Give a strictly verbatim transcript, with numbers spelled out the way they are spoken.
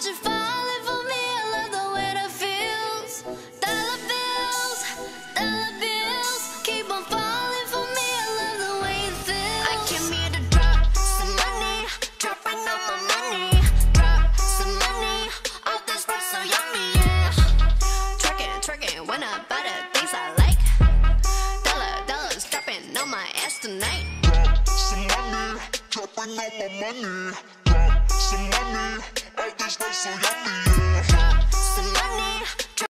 want you falling for me. I love the way that feels. Dollar bills, dollar bills, keep on falling for me. I love the way it feels. I came here to drop some money, dropping all my money. Drop some money, all this stuff so yummy, yeah. Twerking, twerking, when I buy the things I like. Dollar, dollars dropping on my ass tonight. Drop some money, dropping all my money. Drop some money, all this stuff so yummy, yeah. Drop some money.